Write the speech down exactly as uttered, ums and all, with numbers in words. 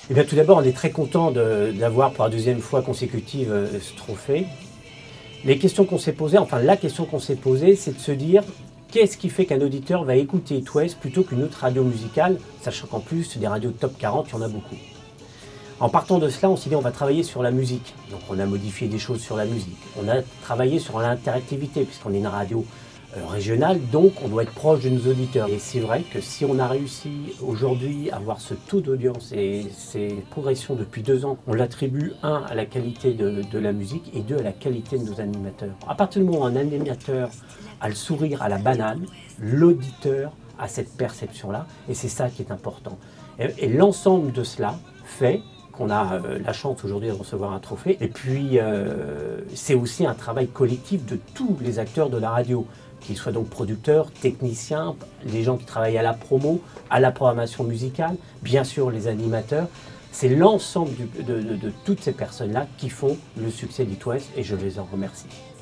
Eh bien, tout d'abord, on est très content d'avoir pour la deuxième fois consécutive euh, ce trophée. Les questions qu'on s'est posées, enfin la question qu'on s'est posée, c'est de se dire qu'est-ce qui fait qu'un auditeur va écouter It West plutôt qu'une autre radio musicale, sachant qu'en plus, des radios top quarante, il y en a beaucoup. En partant de cela, on s'est dit on va travailler sur la musique. Donc on a modifié des choses sur la musique. On a travaillé sur l'interactivité, puisqu'on est une radio euh, régionale, donc on doit être proche de nos auditeurs. Et c'est vrai que si on a réussi aujourd'hui à avoir ce taux d'audience et ces progressions depuis deux ans, on l'attribue, un, à la qualité de, de la musique et deux, à la qualité de nos animateurs. À partir du moment où un animateur a le sourire à la banane, l'auditeur a cette perception-là, et c'est ça qui est important. Et, et l'ensemble de cela fait qu'on a euh, la chance aujourd'hui de recevoir un trophée. Et puis, euh, c'est aussi un travail collectif de tous les acteurs de la radio, qu'ils soient donc producteurs, techniciens, les gens qui travaillent à la promo, à la programmation musicale, bien sûr les animateurs. C'est l'ensemble de, de, de toutes ces personnes-là qui font le succès d'It West et je les en remercie.